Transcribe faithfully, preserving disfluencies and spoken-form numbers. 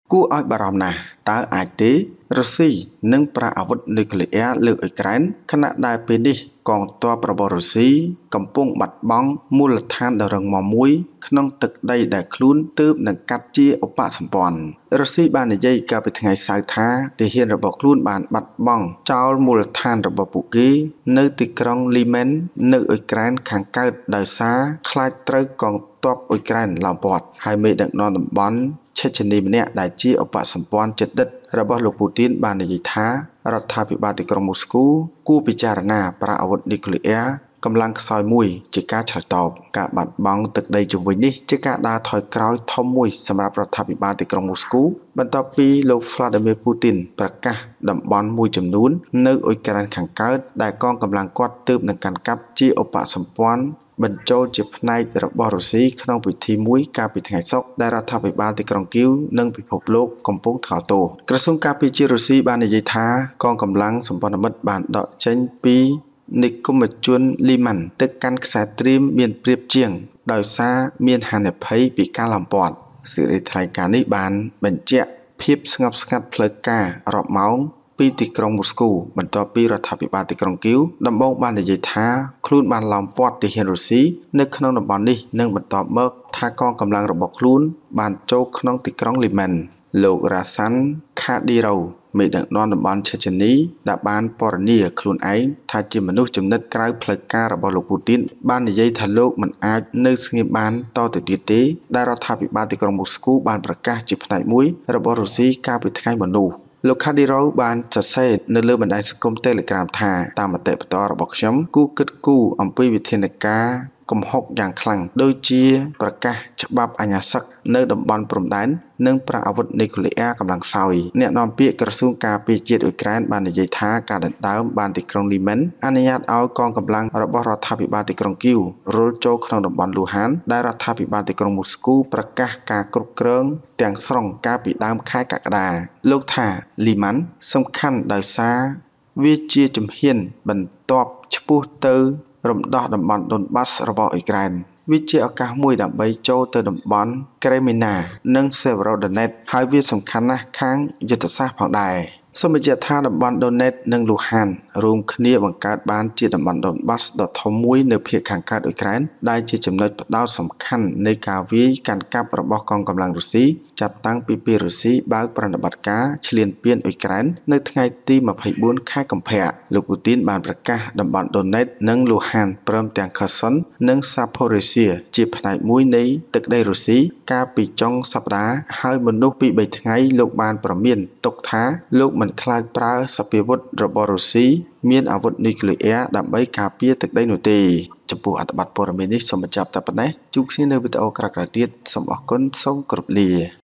គួរឲ្យបារម្ភណាស់តើអាចទេរុស្ស៊ីនឹងប្រើអាវុធនុយក្លេអ៊ែរលើអ៊ុយក្រែនខណៈដែលពេលនេះកងទ័ពរបស់រុស្ស៊ីកំពុងបាត់បង់មូលដ្ឋានដ៏រឹងមាំមួយក្នុងទឹកដីដែលខ្លួនទើបនឹងកាត់ជាឧបសម្ព័ន្ធរុស្ស៊ីបាននិយាយកាលពីថ្ងៃសៅរ៍ថាទាហានរបស់ខ្លួនបានបាត់បង់ចោលមូលដ្ឋានរបស់ពួកគេនៅទីក្រុង Lyman នៅអ៊ុយក្រែនខាងកើតដោយសារខ្លាចត្រូវកងទ័ពអ៊ុយក្រែនឡោមព័ទ្ធហើយមេដឹកនាំតំបន់ឆេជនីម្នាក់ដែលជាឧបសម្ព័ន្ធជិតដិតរបស់លោកពូទីនបាននិយាយថារដ្ឋាភិបាលទីក្រុងមូស្គូគួរពិចារណាប្រើអាវុធនុយក្លេអ៊ែរកម្លាំងខ្សោយមួយជាការឆ្លើយតបការបាត់បង់ទឹកដីជំវិញនេះជាការដើរថយក្រោយធំមួយសម្រាប់រដ្ឋាភិបាលទីក្រុងមូស្គូបន្ទាប់ពីលោក Vladimir Putin ប្រកាសតំបន់មួយចំនួននៅអ៊ុយក្រែនខាងកើតដែលកងកម្លាំងគាត់ទើបនឹងកាន់កាប់ជាឧបសម្ព័ន្ធបញ្ចូលជាផ្នែករបស់រុស្ស៊ីក្នុងពិធីមួយកាលពីថ្ងៃសុក្រដែលរដ្ឋាភិបាលទីក្រុងគីវនិងពិភពលោកកំពុងថ្កោលទោសក្រសួងការពារជាតិរុស្ស៊ីបាននិយាយថាកងកម្លាំងសម្ព័ន្ធមិត្តបានដកចេញពីនិគមជន Lyman ទៅកាន់ខ្សែត្រៀមមានប្រៀបជាងដោយសារមានហានិភ័យពីការឡោមព័ទ្ធសេរីថ្លែងការណ៍នេះបានបញ្ជាក់ភាពស្ងប់ស្ងាត់ផ្លូវការរាប់ម៉ោងពីទីក្រុងមូស្គូបន្ទាប់ពីរដ្ឋាភិបាលទីក្រុងគីវដំបូងបាននិយាយថាខ្លួនបានឡោមព័ទ្ធទាហានរុស្ស៊ីនៅក្នុងតំបន់នេះនិងបន្តមកថាកងកម្លាំងរបស់ខ្លួនបានចូលក្នុងទីក្រុង Lyman លោក Rasan Kadyrov មេដឹកនាំតំបន់ឆេជនីដែលបានពណ៌នាខ្លួនឯងថាជាមនុស្សចំណិតក្រៅផ្លូវការរបស់លោកពូទីនបាននិយាយថាលោកមិនអាចនៅស្ងៀមបានតទៅទៀតទេដែលរដ្ឋាភិបាលទីក្រុងមូស្គូបានប្រកាសជាផ្នែកមួយរបស់រុស្ស៊ីកាលពីថ្ងៃមុននោះលោក Kadyrov បានសរសេរនៅលើបណ្ដាញសង្គម Telegram ថាតាមមតិផ្ទាល់របស់ខ្ញុំគូគិតគូរអំពីវិធានការកំហុកយ៉ាងខ្លាំងដូចជាប្រកាសច្បាប់អាញាសឹកនៅតំបន់ព្រំដែននិងប្រើអាវុធនុយក្លេអ៊ែរកម្លាំងខ្សោយអ្នកនាំពាក្យក្រសួងការពារជាតិអ៊ុយក្រែនបាននិយាយថាការដណ្ដើមបានទីក្រុង Lyman អនុញ្ញាតឲ្យកងកម្លាំងរបស់រដ្ឋាភិបាលទីក្រុងគីវរុលចូលក្នុងតំបន់លូហានដែលរដ្ឋាភិបាលទីក្រុងមូស្គូប្រកាសការគ្រប់គ្រងទាំងស្រុងកាលពីដើមខែកក្កដាលោកថា Lyman សំខាន់ដោយសារវាជាជំហានបន្ទាប់ឆ្ពោះទៅរំដោះតំបន់ដូនបាសរបស់អ៊ុយក្រែនវាជាឱកាសមួយដើម្បីចូលទៅតំបន់ក្រេមីណានិង Severodonetsk ហើយវាសំខាន់ណាស់ខាងយុទ្ធសាស្ត្រផងដែរសូមបញ្ជាក់ថាតំបន់ Donetsk និង Luhansk រួមគ្នាបង្កើតបានជាតំបន់ដូនបាសដ៏ធំមួយនៅភាគខាងកើតអ៊ុយក្រែនដែលជាចំណុចផ្ដោតសំខាន់នៃការវាយកាន់កាប់របស់កងកម្លាំងរុស្ស៊ីចាប់តាំងពីពេលរុស្ស៊ីបើកប្រតិបត្តិការឈ្លានពានអ៊ុយក្រែននៅថ្ងៃទីម្ភៃបួនខែកុម្ភៈលោកពូទីនបានប្រកាសតំបន់ Donetsk និង Luhansk ព្រមទាំង Kherson និង Zaporizhzhia ជាផ្នែកមួយនៃទឹកដីរុស្ស៊ីកាលពីចុងសប្តាហ៍ហើយមុននោះពីរបីថ្ងៃលោកបានប្រមានទុកថាលោកមិនខ្លាចប្រើសព្វាវុធរបស់រុស្ស៊ីមានអាវុធនុយក្លេអ៊ែរដើម្បីការពារទឹកដីនោះទេចំពោះអត្ថបទព័ត៌មាននេះសូមបញ្ចប់តែប៉ុណ្ណេះជួបគ្នានៅវីដេអូក្រោយៗទៀតសូមអរគុណសូមគោរពលា